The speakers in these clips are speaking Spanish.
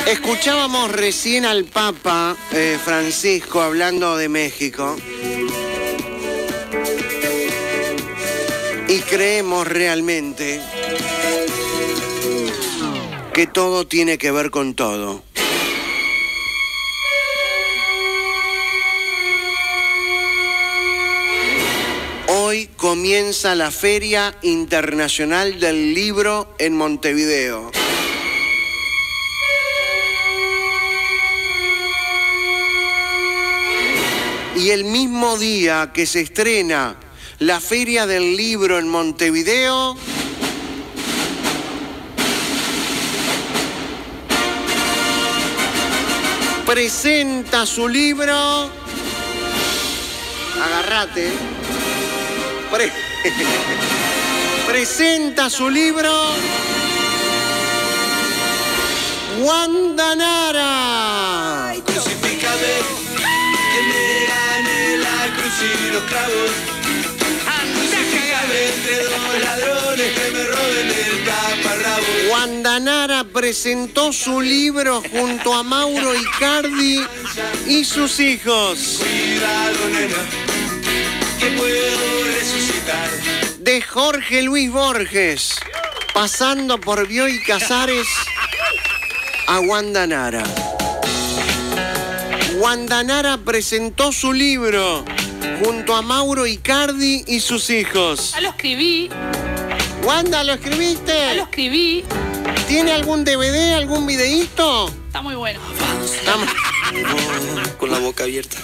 Escuchábamos recién al Papa Francisco hablando de México y creemos realmente que todo tiene que ver con todo. Hoy comienza la Feria Internacional del Libro en Montevideo. Y el mismo día que se estrena la Feria del Libro en Montevideo, presenta su libro, agárrate, presenta su libro Wanda Nara. Crucifícame, que me gane la cruz y los clavos. Crucifícame entre dos ladrones que me roben el taparrabo. Wanda Nara presentó su libro junto a Mauro Icardi y sus hijos. Cuidado, nena, que puedo resucitar. De Jorge Luis Borges, pasando por Bioy Casares, a Wanda Nara. Wanda Nara presentó su libro junto a Mauro Icardi y sus hijos. Ya lo escribí. Wanda, ¿lo escribiste? Ya lo escribí. ¿Tiene algún DVD, algún videíto? Está muy bueno. Con la boca abierta.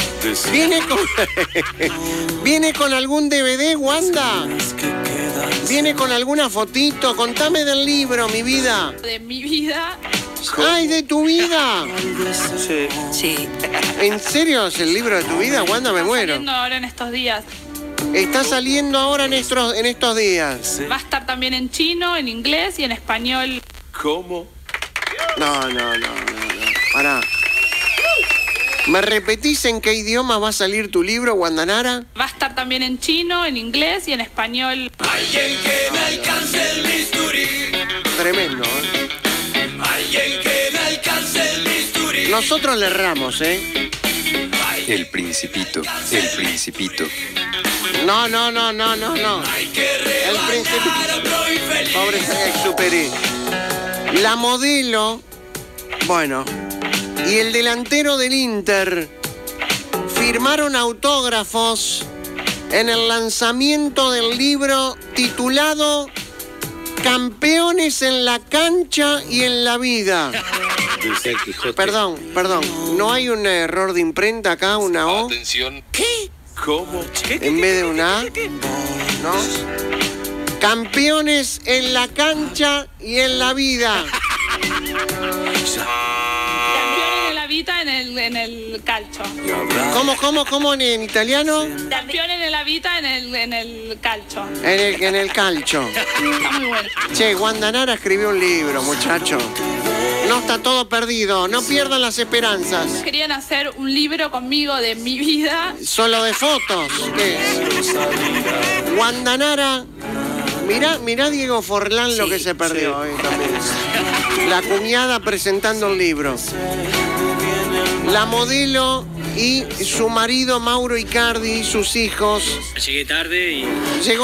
¿Viene con algún DVD, Wanda? ¿Viene con alguna fotito? Contame del libro, mi vida. De mi vida. ¡Ay, de tu vida! Sí. Sí. ¿En serio es el libro de tu vida, Wanda? Me muero. Está saliendo ahora en estos días. Está saliendo ahora en estos días. Va a estar también en chino, en inglés y en español. ¿Cómo? No. Pará. ¿Me repetís en qué idioma va a salir tu libro, Wanda Nara? Va a estar también en chino, en inglés y en español. Alguien que me alcance el bisturí. Tremendo, ¿eh? Alguien que me alcance el bisturí. Nosotros le erramos, ¿eh? El Principito, el Principito. No. Hay que El Principito. rebanar a pro infeliz. Pobre Exuperi. La modelo, bueno, y el delantero del Inter firmaron autógrafos en el lanzamiento del libro titulado Campeones en la cancha y en la vida. Dice el Quijote. Perdón, ¿no hay un error de imprenta acá, una O? Atención. ¿Cómo? En vez de una A, ¿no? Campeones en la cancha y en la vida. Campeones de la vida en el calcio. ¿Cómo en italiano? Campeones de la vida en el calcio. En el calcio. Está muy bueno. Che, Wanda Nara escribió un libro, muchacho. No está todo perdido, no pierdan las esperanzas. Querían hacer un libro conmigo de mi vida. Solo de fotos. ¿Qué es? Wanda Nara. Mirá Diego Forlán lo que se perdió hoy también. La cuñada presentando el libro. La modelo y su marido Mauro Icardi y sus hijos. Llegué tarde y... Llegó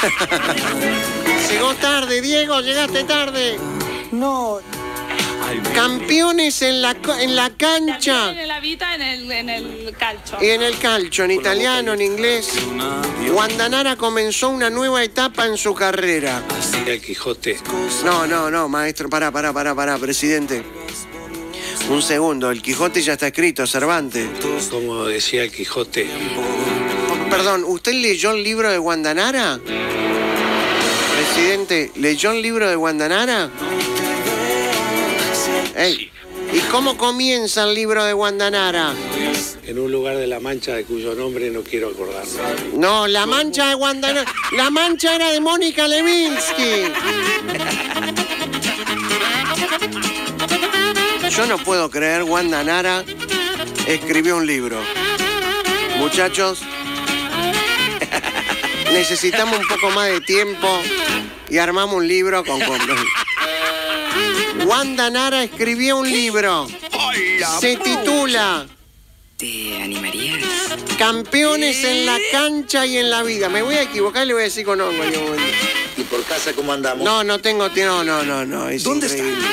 tarde, Diego, llegaste tarde. No. Campeones en la cancha Campeones de la vida en el calcio. y en el calcio, en italiano, en inglés. Wanda Nara comenzó una nueva etapa en su carrera. El Quijote. No, maestro, pará, presidente. Un segundo, el Quijote ya está escrito, Cervantes. Como decía el Quijote. Perdón, ¿usted leyó el libro de Wanda Nara? Presidente, ¿leyó el libro de Wanda Nara? Ey, ¿y cómo comienza el libro de Wanda Nara? En un lugar de La Mancha de cuyo nombre no quiero acordarme. No, La Mancha de Wanda Nara. La Mancha era de Mónica Lewinsky. Yo no puedo creer, Wanda Nara escribió un libro. Muchachos, necesitamos un poco más de tiempo y armamos un libro con... Wanda Nara escribió un libro. Se titula ¿Te animarías? Campeones en la cancha y en la vida. Me voy a equivocar y le voy a decir con hongo. ¿Y por casa cómo andamos? No tengo tiempo. No. Es ¿Dónde increíble.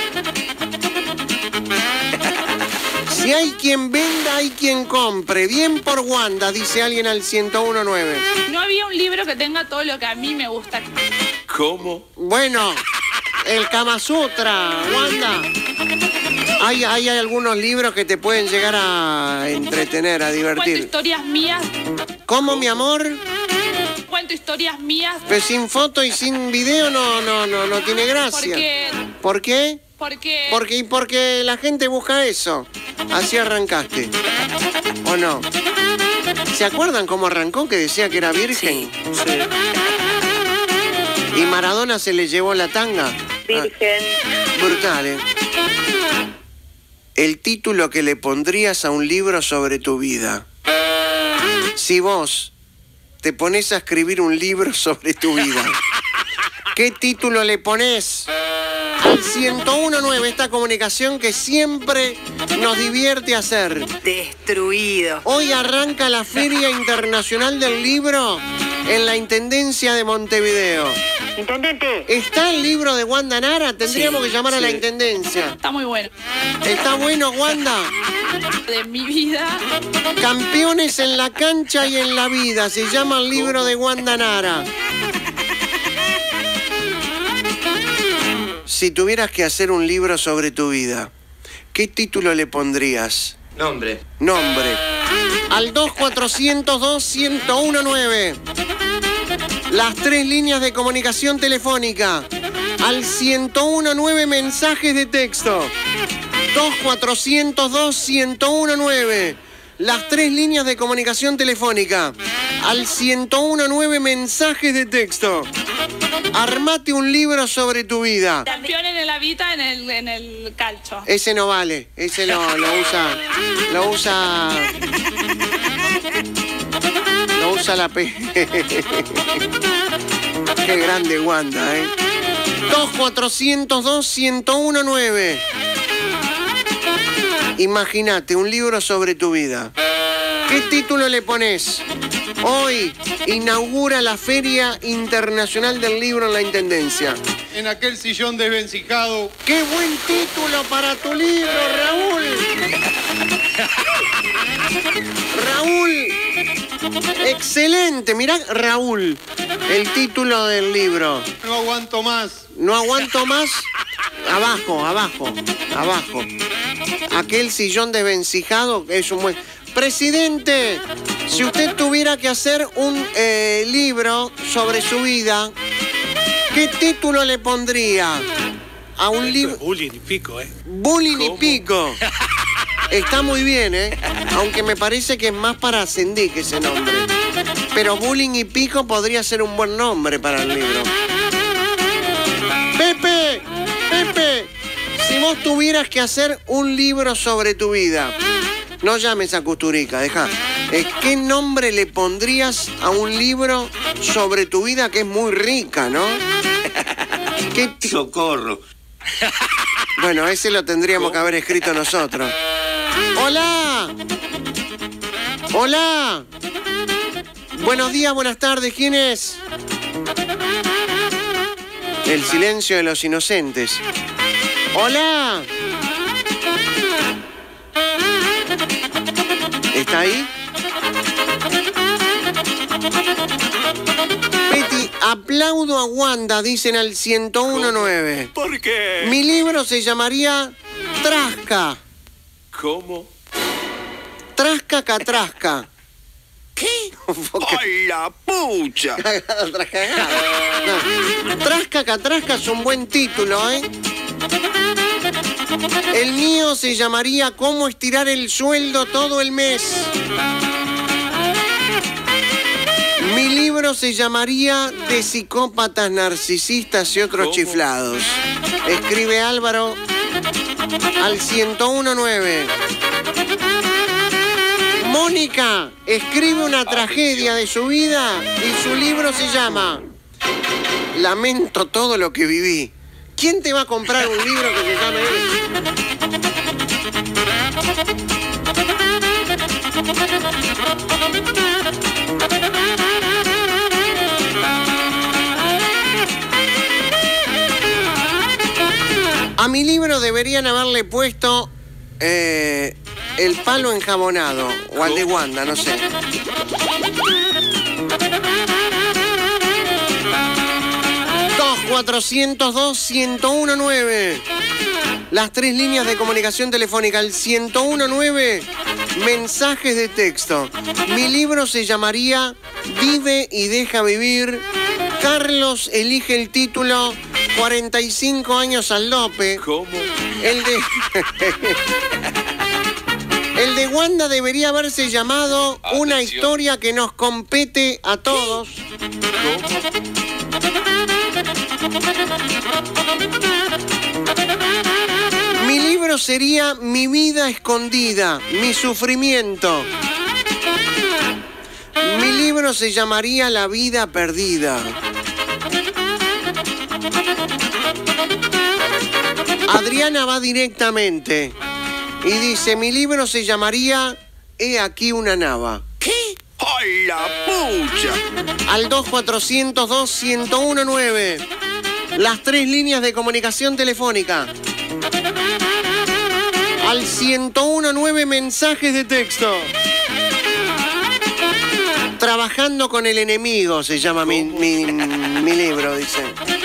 Si hay quien venda, hay quien compre. Bien por Wanda, dice alguien al 1019. No había un libro que tenga todo lo que a mí me gusta. ¿Cómo? Bueno, el Kama Sutra, Wanda. Hay algunos libros que te pueden llegar a entretener, a Cuento divertir. historias mías. ¿Cómo, mi amor? Cuento historias mías. Pero sin foto y sin video no tiene gracia. ¿Por qué? Porque la gente busca eso. Así arrancaste. ¿O no? ¿Se acuerdan cómo arrancó? Que decía que era virgen. Sí. Y Maradona se le llevó la tanga. Virgen. Brutal, ¿eh? El título que le pondrías a un libro sobre tu vida. Si vos te pones a escribir un libro sobre tu vida, ¿qué título le ponés? Al 1019, esta comunicación que siempre nos divierte hacer. Destruido. Hoy arranca la Feria Internacional del Libro en la Intendencia de Montevideo. Intendente. ¿Está el libro de Wanda Nara? Tendríamos que llamar a la Intendencia. Está muy bueno. ¿Está bueno, Wanda? De mi vida. Campeones en la cancha y en la vida. Se llama el libro de Wanda Nara. Si tuvieras que hacer un libro sobre tu vida, ¿qué título le pondrías? Nombre. Al 2402-1019. Las 3 líneas de comunicación telefónica. Al 1019 mensajes de texto. 2402-1019. Las 3 líneas de comunicación telefónica. Al 1019 mensajes de texto. Armate un libro sobre tu vida. Campeones de la vida en el calcio. Ese no vale. Ese lo usa la P. Qué grande Wanda, ¿eh? 2402-1019. Imagínate un libro sobre tu vida. ¿Qué título le pones? Hoy inaugura la Feria Internacional del Libro en la Intendencia. En aquel sillón desvencijado. ¡Qué buen título para tu libro, Raúl! Raúl, excelente. Mirá, Raúl, el título del libro. No aguanto más. No aguanto más. Abajo. Aquel sillón desvencijado es un buen... Presidente, si usted tuviera que hacer un libro sobre su vida, ¿qué título le pondría a un libro? Bullying y pico, ¿eh? Bullying y pico. Está muy bien, ¿eh? Aunque me parece que es más para Ascendí que ese nombre. Pero Bullying y pico podría ser un buen nombre para el libro. Pepe, si vos tuvieras que hacer un libro sobre tu vida, no llames a Custurica, deja. ¿Qué nombre le pondrías a un libro sobre tu vida que es muy rica, no? Socorro. Bueno, ese lo tendríamos que haber escrito nosotros. ¡Hola! ¡Hola! Buenos días, buenas tardes, ¿quién es? El silencio de los inocentes. ¡Hola! ¿Está ahí? Peti, aplaudo a Wanda, dicen al 1019. ¿Por qué? Mi libro se llamaría Trasca. ¿Cómo? Trasca catrasca. ¿Qué? ¡Ay, la pucha! No. Trasca catrasca es un buen título, ¿eh? El mío se llamaría ¿Cómo estirar el sueldo todo el mes? Mi libro se llamaría De psicópatas, narcisistas y otros chiflados. Escribe Álvaro al 1019. Mónica escribe una tragedia de su vida y su libro se llama Lamento todo lo que viví. ¿Quién te va a comprar un libro que se llame eso? A mi libro deberían haberle puesto el palo enjabonado, o al de Wanda, no sé. Dos 402-1019. Las 3 líneas de comunicación telefónica, el 1019, mensajes de texto. Mi libro se llamaría Vive y deja vivir. Carlos elige el título 45 años al dope. ¿Cómo? El de Wanda debería haberse llamado Una historia que nos compete a todos. Mi libro sería Mi vida escondida, mi sufrimiento. Mi libro se llamaría La vida perdida. Adriana va directamente y dice, mi libro se llamaría He aquí una nava. ¿Qué? ¡Ay, la pucha! Al 2402-1019. Las 3 líneas de comunicación telefónica. Al 1019, mensajes de texto. Trabajando con el enemigo se llama mi libro, dice.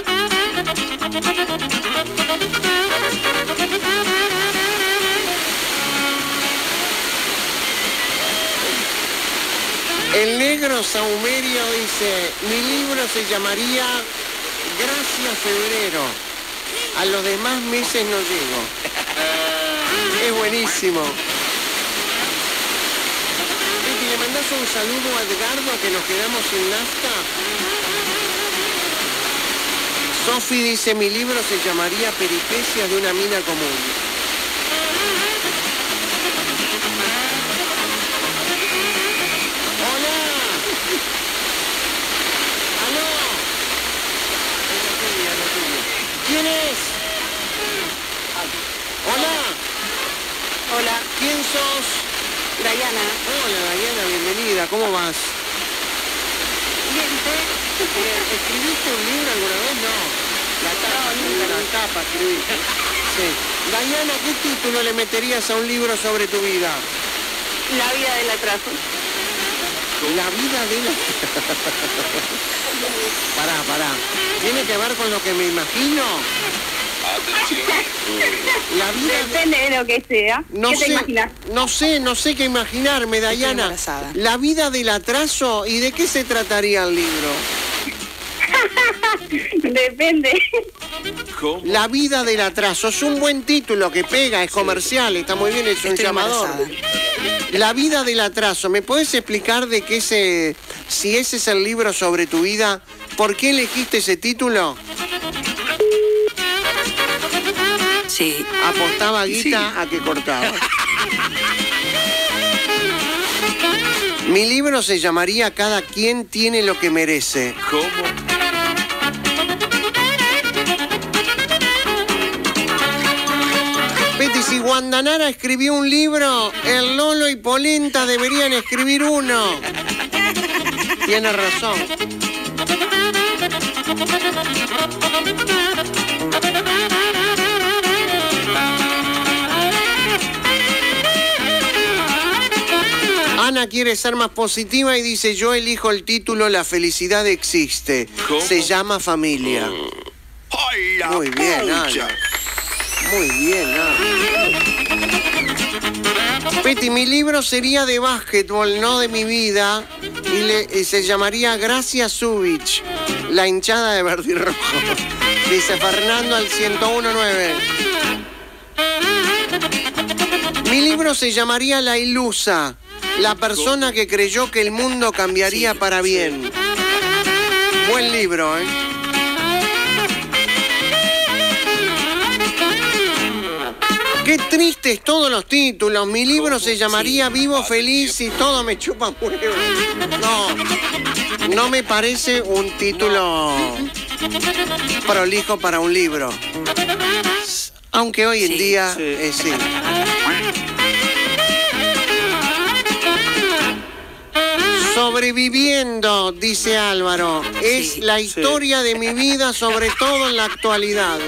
El negro Saumerio dice, mi libro se llamaría Gracias Febrero. A los demás meses no llego. Es buenísimo. Pepi, ¿le mandás un saludo a Edgardo que nos quedamos sin nafta? Sofi dice, mi libro se llamaría Peripecias de una mina común. ¿Quién es? Hola. Hola, ¿Quién sos? Dayana. Hola, Dayana, bienvenida. ¿Cómo vas? Bien, ¿Escribiste un libro alguna vez? No. La tapa escribiste. Sí. Dayana, ¿qué título le meterías a un libro sobre tu vida? La vida del atraso. La vida de la... Pará. ¿Tiene que ver con lo que me imagino? La vida... Depende de lo que sea. ¿Qué te imaginas? No sé qué imaginarme, Dayana. La vida del atraso, ¿y de qué se trataría el libro? Depende. ¿Cómo? La vida del atraso, es un buen título que pega, es comercial, está muy bien, es un llamador. La vida del atraso, ¿me puedes explicar de qué si ese es el libro sobre tu vida, por qué elegiste ese título? Sí. Apostaba guita a que cortaba. Mi libro se llamaría Cada quien tiene lo que merece. ¿Cómo? Betty, si Guandanara escribió un libro, el Lolo y Polenta deberían escribir uno. Tiene razón. Ana quiere ser más positiva y dice, yo elijo el título La felicidad existe. ¿Cómo? Se llama Familia. ¡Ay, la Muy bien, pucha! Ana. Muy bien, Ana. Peti, mi libro sería de básquetbol, no de mi vida, y se llamaría Gracias Zubich, la hinchada de verde y rojo. Dice Fernando al 1019. Mi libro se llamaría La ilusa, la persona que creyó que el mundo cambiaría para bien. Buen libro, ¿eh? Qué tristes todos los títulos. Mi libro se llamaría Vivo feliz y todo me chupa huevo. No me parece un título prolijo para un libro. Aunque hoy en día sí. Sobreviviendo, dice Álvaro, es la historia de mi vida, sobre todo en la actualidad.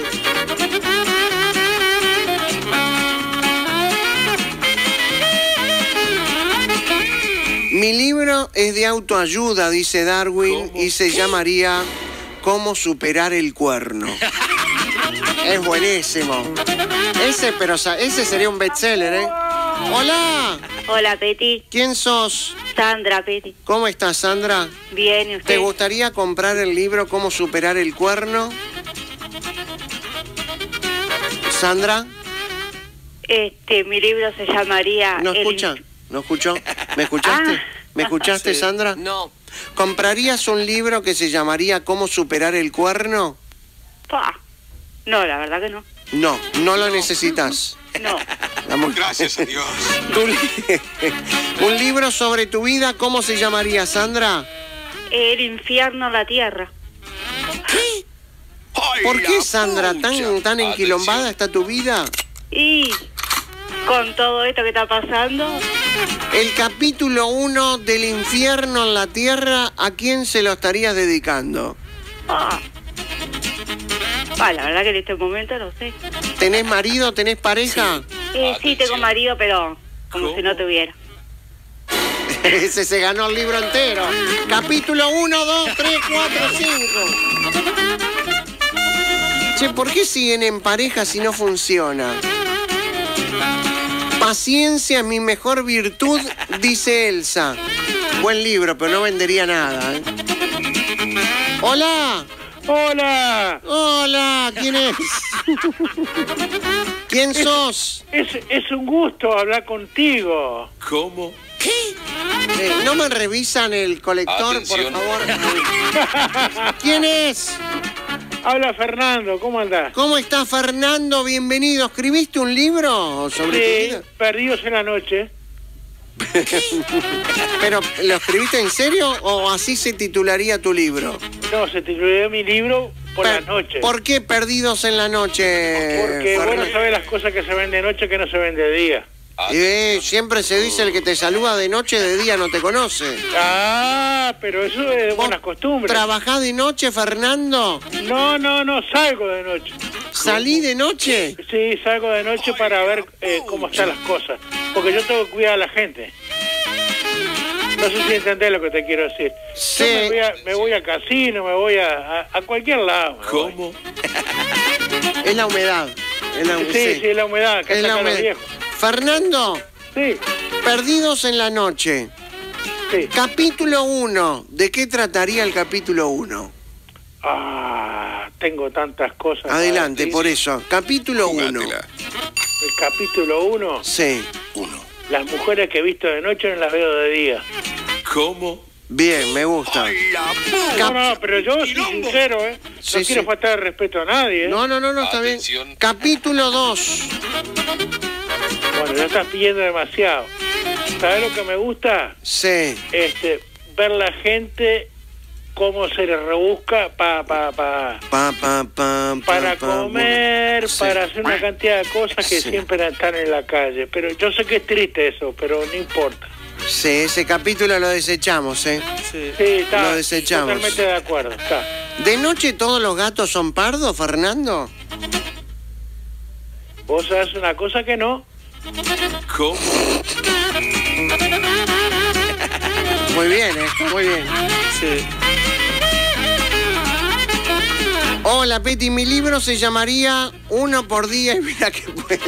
Mi libro es de autoayuda, dice Darwin, y se llamaría ¿Cómo superar el cuerno? Es buenísimo. Ese sería un bestseller, ¿eh? Hola. Hola, Peti. ¿Quién sos? Sandra, Peti. ¿Cómo estás, Sandra? Bien, ¿y usted? ¿Te gustaría comprar el libro ¿Cómo superar el cuerno? ¿Sandra? Mi libro se llamaría... ¿No escucha? ¿No escuchó? ¿Me escuchaste? ¿Me escuchaste, Sandra? No. ¿Comprarías un libro que se llamaría ¿Cómo superar el cuerno? No, la verdad que no. No, no lo necesitas. No. Gracias a Dios. Un libro sobre tu vida, ¿cómo se llamaría, Sandra? El infierno en la tierra. ¿Por qué, Sandra, tan enquilombada está tu vida? Y con todo esto que está pasando... El capítulo 1 del infierno en la tierra, ¿a quién se lo estarías dedicando? La verdad que en este momento no sé. ¿Tenés marido? ¿Tenés pareja? Sí, tengo marido, pero como si no tuviera. Ese se ganó el libro entero. Capítulo 1, 2, 3, 4, 5. Che, ¿por qué siguen en pareja si no funciona? Paciencia es mi mejor virtud, dice Elsa. Buen libro, pero no vendería nada, ¿eh? ¡Hola! ¡Hola! ¡Hola! ¿Quién es? ¿Quién sos? Es un gusto hablar contigo. ¿Cómo? ¿No me revisan el colector, Atención. por favor? ¿Quién es? Habla Fernando, ¿cómo andás? ¿Cómo estás, Fernando? Bienvenido. ¿Escribiste un libro sobre tu vida? Perdidos en la noche. ¿Pero lo escribiste en serio o así se titularía tu libro? No, se tituló mi libro por la noche. ¿Por qué Perdidos en la noche? Porque Fernando? vos no sabés las cosas que se ven de noche que no se ven de día. Siempre se dice el que te saluda de noche, de día no te conoce. Pero eso es de buenas costumbres. ¿Trabajás de noche, Fernando? No, salgo de noche. ¿Salí de noche? Sí, salgo de noche para ver cómo están las cosas. Porque yo tengo que cuidar a la gente. No sé si entendés lo que te quiero decir. Sí. Yo me voy a casino, me voy a cualquier lado. ¿Cómo? Es la humedad. Sí, es la humedad que Es la sacan los humedad. viejos. Fernando, Sí, Perdidos en la noche. sí. Capítulo 1. ¿De qué trataría el capítulo 1? Tengo tantas cosas. para Adelante, decir. por eso. Capítulo 1. Jugátela. El capítulo 1, Sí. las mujeres que he visto de noche no las veo de día. ¿Cómo? Bien, me gusta. No, pero yo soy sincero, ¿eh? No Sí, quiero sí. faltar de respeto a nadie, ¿eh? No, está bien. Atención. Capítulo 2. Bueno, ya estás pidiendo demasiado. ¿Sabes lo que me gusta? Sí. Ver la gente cómo se le rebusca para comer, Sí. para hacer una cantidad de cosas que Sí. siempre están en la calle. Pero yo sé que es triste eso, pero no importa. Sí, ese capítulo lo desechamos, ¿eh? Sí, está. Lo desechamos. Totalmente de acuerdo, está. ¿De noche todos los gatos son pardos, Fernando? Vos sabés una cosa que no. ¿Cómo? Muy bien, muy bien. Sí. Hola, Peti, mi libro se llamaría Uno por día y mira que puede.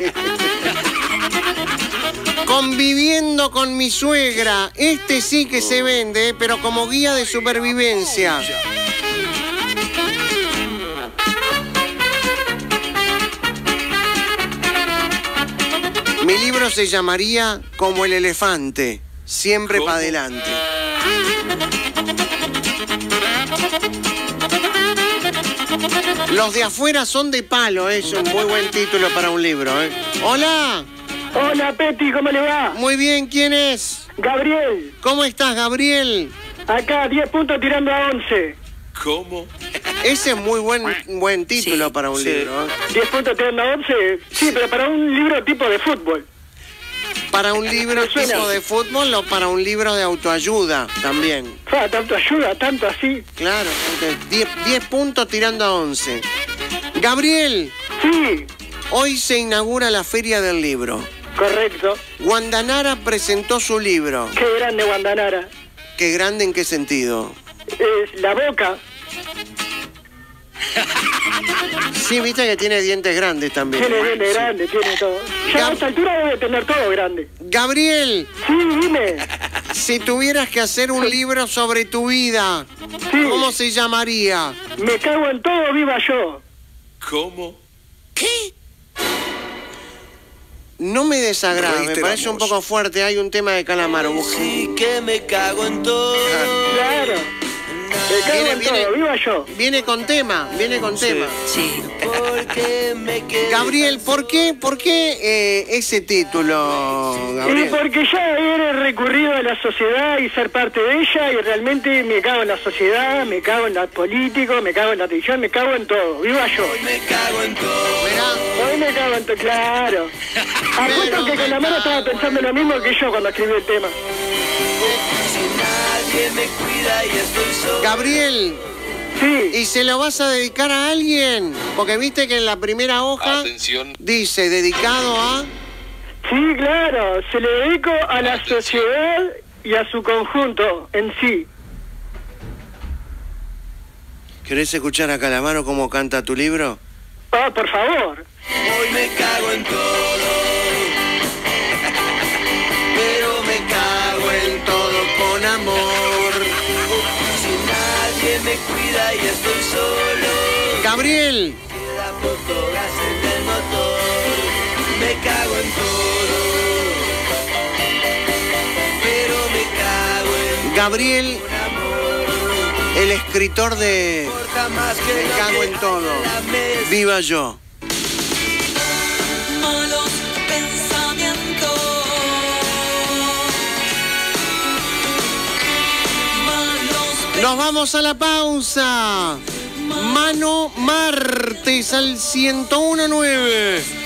Conviviendo con mi suegra. Este sí que se vende, pero como guía de supervivencia. Mi libro se llamaría Como el elefante, siempre para adelante. Los de afuera son de palo, es un muy buen título para un libro, ¿eh? Hola. Hola, Peti, ¿cómo le va? Muy bien, ¿quién es? Gabriel, ¿Cómo estás, Gabriel? acá 10 puntos tirando a 11. ¿Cómo? Ese es muy buen título para un libro. 10 puntos tirando a 11. Sí, pero para un libro tipo de fútbol. Para un libro tipo de fútbol o para un libro de autoayuda también. Tanto ayuda, tanto así. Claro, 10 puntos tirando a 11. Gabriel. Sí. Hoy se inaugura la Feria del Libro. Correcto. Guandanara presentó su libro. Qué grande Guandanara. ¿Qué grande en qué sentido? La boca. Sí, viste que tiene dientes grandes también. Tiene dientes grandes, tiene todo. Ya a esta altura debe tener todo grande. Gabriel. Sí, dime. Si tuvieras que hacer un libro sobre tu vida, ¿cómo se llamaría? Me cago en todo, viva yo. ¿Cómo? ¿Qué? No me desagrada, me parece un poco fuerte. Hay un tema de Calamaro. Sí que me cago en todo. Claro. Me cago en todo, viva yo. Viene con tema. Sí. Porque me quedé. Gabriel, ¿por qué ese título, Gabriel? Y porque ya he recurrido a la sociedad y ser parte de ella y realmente me cago en la sociedad, me cago en los políticos, me cago en la televisión, me cago en todo. Viva yo. Hoy me cago en todo. Hoy me cago en todo, claro. Apuesto que Calamaro estaba pensando lo mismo que yo cuando escribí el tema. Si nadie me cuida y estoy solo. Gabriel. Sí. ¿Y se lo vas a dedicar a alguien? Porque viste que en la primera hoja dice dedicado a... Sí, claro. Se le dedico a la sociedad y a su conjunto en sí. ¿Querés escuchar a Calamaro cómo canta tu libro? Por favor. Hoy me cago en todo. Pero me cago en todo con amor. Si nadie me cuida y estoy solo. Gabriel. Queda poco gas en el motor. Me cago en todo. Pero me cago en Gabriel, con amor. el escritor de Me cago en todo. Viva yo. Malos pensamientos. Nos vamos a la pausa. Mano Martes al 101.9.